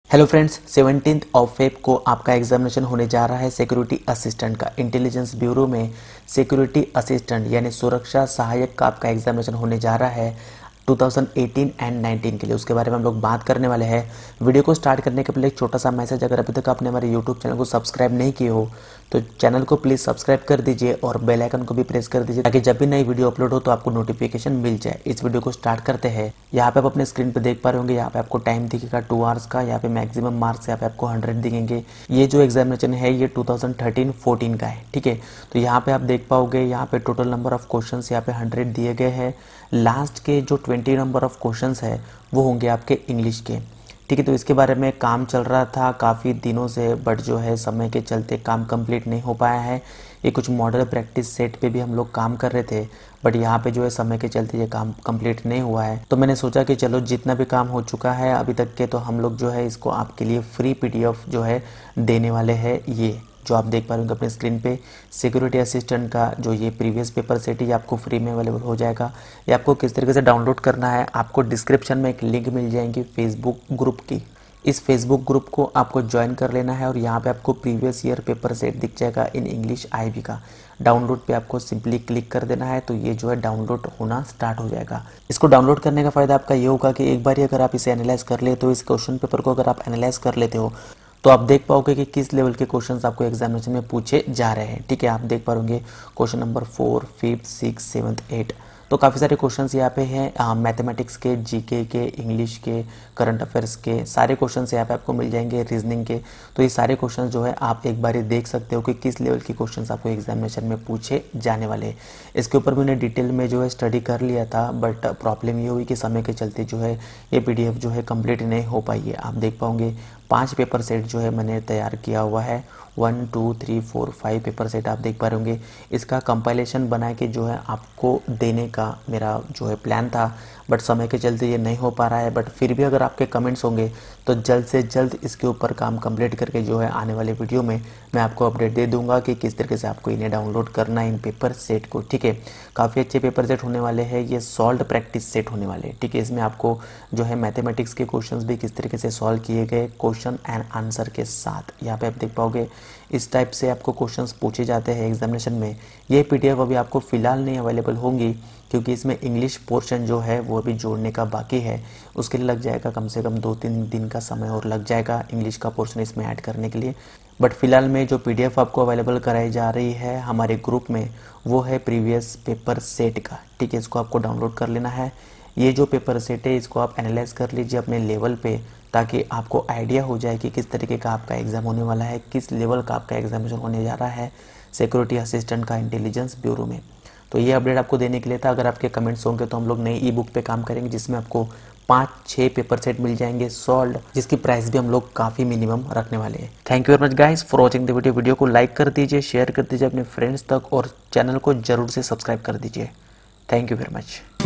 Hello friends, 17 of Feb को आपका examination होने जा रहा है सिक्योरिटी असिस्टेंट का। इंटेलिजेंस ब्यूरो में सिक्योरिटी असिस्टेंट यानी सुरक्षा सहायक का आपका एग्जामिनेशन होने जा रहा है 2018 एंड 19 के लिए। उसके बारे में हम लोग बात करने वाले हैं। वीडियो को स्टार्ट करने के पहले एक छोटा सा मैसेज, अगर अभी तक आपने हमारे यूट्यूब चैनल को सब्सक्राइब नहीं किए हो तो चैनल को प्लीज़ सब्सक्राइब कर दीजिए और बेल आइकन को भी प्रेस कर दीजिए ताकि जब भी नई वीडियो अपलोड हो तो आपको नोटिफिकेशन मिल जाए। इस वीडियो को स्टार्ट करते हैं। यहाँ पे आप अपने स्क्रीन पे देख पा रहे होंगे, यहाँ पे आपको टाइम दिखेगा 2 आवर्स का। यहाँ पे मैक्सिमम मार्क्स यहाँ पे आपको 100 दिखेंगे। ये जो एग्जामिनेशन है ये 2013-14 का है, ठीक है। तो यहाँ पे आप देख पाओगे, यहाँ पे टोटल नंबर ऑफ क्वेश्चन यहाँ पे 100 दिए गए हैं। लास्ट के जो 20 नंबर ऑफ क्वेश्चन है वो होंगे आपके इंग्लिश के, ठीक है। तो इसके बारे में काम चल रहा था काफ़ी दिनों से, बट जो है समय के चलते काम कंप्लीट नहीं हो पाया है। ये कुछ मॉडल प्रैक्टिस सेट पे भी हम लोग काम कर रहे थे, बट यहाँ पे जो है समय के चलते ये काम कंप्लीट नहीं हुआ है। तो मैंने सोचा कि चलो जितना भी काम हो चुका है अभी तक के, तो हम लोग जो है इसको आपके लिए फ्री PDF जो है देने वाले हैं। ये जो आप देख पा रहे होंगे अपने स्क्रीन पे, सिक्योरिटी असिस्टेंट का जो ये प्रीवियस पेपर सेट है ये आपको फ्री में अवेलेबल हो जाएगा। ये आपको किस तरीके से डाउनलोड करना है, आपको डिस्क्रिप्शन में एक लिंक मिल जाएगी फेसबुक ग्रुप की। इस फेसबुक ग्रुप को आपको ज्वाइन कर लेना है और यहाँ पे आपको प्रीवियस ईयर पेपर सेट दिख जाएगा इन इंग्लिश IB का। डाउनलोड पे आपको सिंपली क्लिक कर देना है, तो ये जो है डाउनलोड होना स्टार्ट हो जाएगा। इसको डाउनलोड करने का फ़ायदा आपका ये होगा कि एक बार अगर आप इसे एनालाइज कर ले, तो इस क्वेश्चन पेपर को अगर आप एनालाइज कर लेते हो तो आप देख पाओगे कि किस लेवल के क्वेश्चंस आपको एग्जामिनेशन में पूछे जा रहे हैं, ठीक है। आप देख पाओगे क्वेश्चन नंबर 4, 5, 6, 7, 8, तो काफ़ी सारे क्वेश्चंस यहाँ पे हैं। मैथमेटिक्स के, GK के, इंग्लिश के, करंट अफेयर्स के सारे क्वेश्चंस यहाँ पे आपको मिल जाएंगे, रीजनिंग के। तो ये सारे क्वेश्चंस जो है आप एक बार देख सकते हो कि किस लेवल के क्वेश्चंस आपको एग्जामिनेशन में पूछे जाने वाले हैं। इसके ऊपर मैंने डिटेल में जो है स्टडी कर लिया था, बट प्रॉब्लम ये हुई कि समय के चलते जो है ये PDF जो है कंप्लीट नहीं हो पाई है। आप देख पाओगे 5 पेपर सेट जो है मैंने तैयार किया हुआ है। 1, 2, 3, 4, 5 पेपर सेट आप देख पा रहे होंगे। इसका कंपाइलेशन बना के जो है आपको देने का मेरा जो है प्लान था, बट समय के चलते ये नहीं हो पा रहा है। बट फिर भी अगर आपके कमेंट्स होंगे तो जल्द से जल्द इसके ऊपर काम कंप्लीट करके जो है आने वाले वीडियो में मैं आपको अपडेट दे दूंगा कि किस तरीके से आपको इन्हें डाउनलोड करना है, इन पेपर सेट को, ठीक है। काफ़ी अच्छे पेपर सेट होने वाले हैं। ये सॉल्व प्रैक्टिस सेट होने वाले हैं, ठीक है। इसमें आपको जो है मैथमेटिक्स के क्वेश्चंस भी किस तरीके से सॉल्व किए गए क्वेश्चन एंड आंसर के साथ, यहाँ पे आप देख पाओगे इस टाइप से आपको क्वेश्चंस पूछे जाते हैं एग्जामिनेशन में। ये PDF अभी आपको फ़िलहाल नहीं अवेलेबल होंगी क्योंकि इसमें इंग्लिश पोर्शन जो है वो अभी जोड़ने का बाकी है। उसके लिए लग जाएगा कम से कम 2-3 दिन का समय और लग जाएगा इंग्लिश का पोर्शन इसमें ऐड करने के लिए। बट फिलहाल में जो PDF आपको अवेलेबल कराई जा रही है हमारे ग्रुप में वो है प्रीवियस पेपर सेट का, ठीक है। इसको आपको डाउनलोड कर लेना है। ये जो पेपर सेट है इसको आप एनालाइज कर लीजिए अपने लेवल पे, ताकि आपको आइडिया हो जाए कि किस तरीके का आपका एग्ज़ाम होने वाला है, किस लेवल का आपका एग्जामिनेशन होने जा रहा है सिक्योरिटी असिस्टेंट का इंटेलिजेंस ब्यूरो में। तो ये अपडेट आपको देने के लिए था। अगर आपके कमेंट्स होंगे तो हम लोग नई E-बुक पे काम करेंगे जिसमें आपको 5-6 पेपर सेट मिल जाएंगे सॉल्व, जिसकी प्राइस भी हम लोग काफ़ी मिनिमम रखने वाले हैं। Thank you very much guys for watching the video. Video को लाइक कर दीजिए, शेयर कर दीजिए अपने फ्रेंड्स तक और चैनल को जरूर से सब्सक्राइब कर दीजिए। Thank you very much.